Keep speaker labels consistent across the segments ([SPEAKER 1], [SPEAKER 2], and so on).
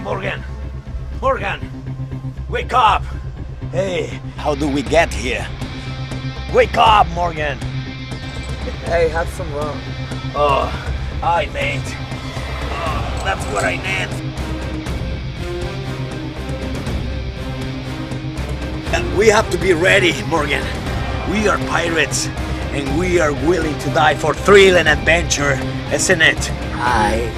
[SPEAKER 1] Morgan! Morgan! Wake up! Hey, how do we get here? Wake up, Morgan!
[SPEAKER 2] Hey, have some rum.
[SPEAKER 1] Oh, I mate. Oh, that's what I need. We have to be ready, Morgan. We are pirates, and we are willing to die for thrill and adventure, isn't it?
[SPEAKER 2] Aye.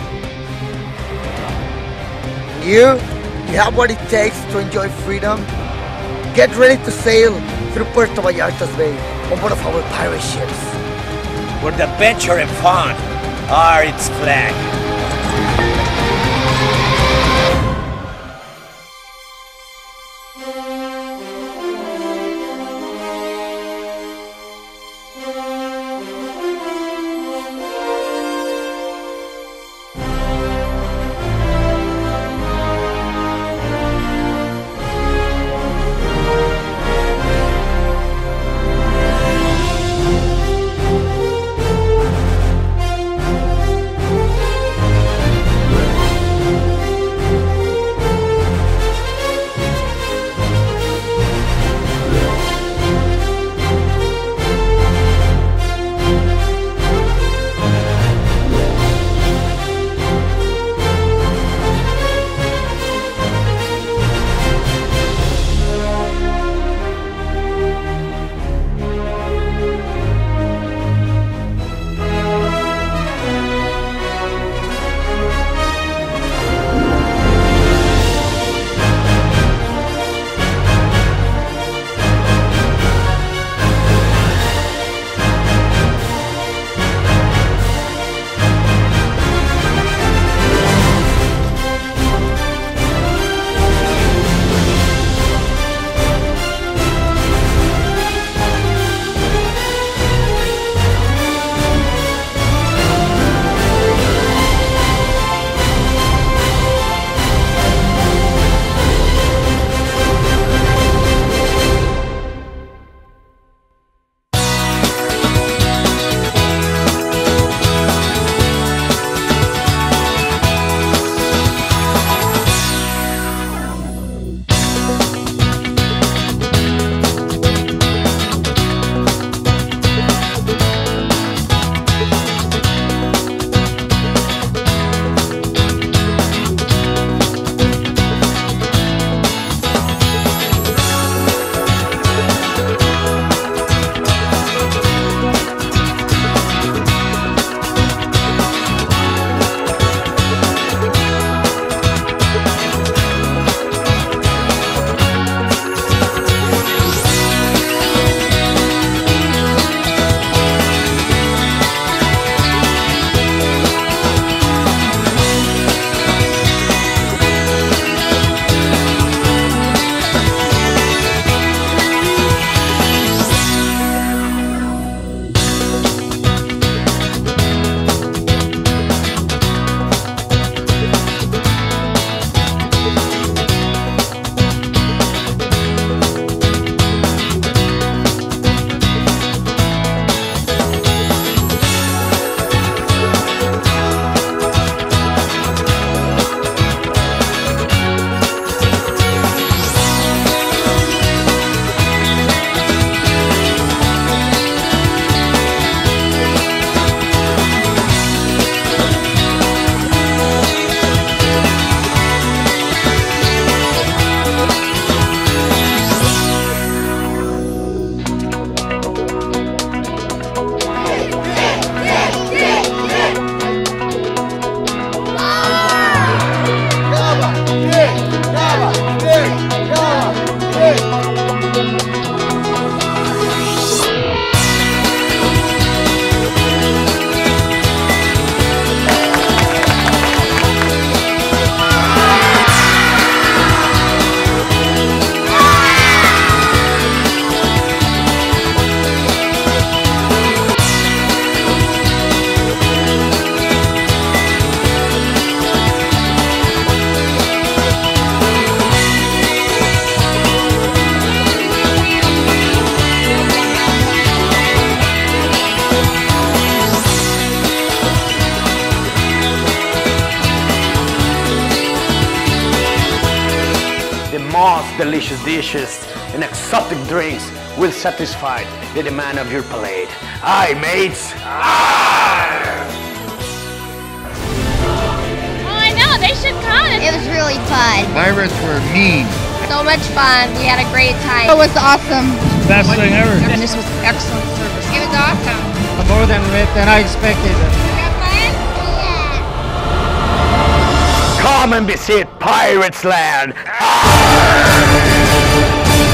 [SPEAKER 2] You have what it takes to enjoy freedom? Get ready to sail through Puerto Vallarta's Bay on one of our pirate ships.
[SPEAKER 1] Where the adventure and fun are its flag. most delicious dishes and exotic drinks will satisfy the demand of your palate. Aye, mates!
[SPEAKER 3] Oh, I know, they should come.
[SPEAKER 4] It was really fun.
[SPEAKER 5] Pirates were mean.
[SPEAKER 3] So much fun. We had a great time.
[SPEAKER 4] It was awesome.
[SPEAKER 5] Best thing ever.
[SPEAKER 3] And this was excellent service. It was awesome.
[SPEAKER 5] More than I expected.
[SPEAKER 3] Have fun?
[SPEAKER 1] Come and visit Pirates Land!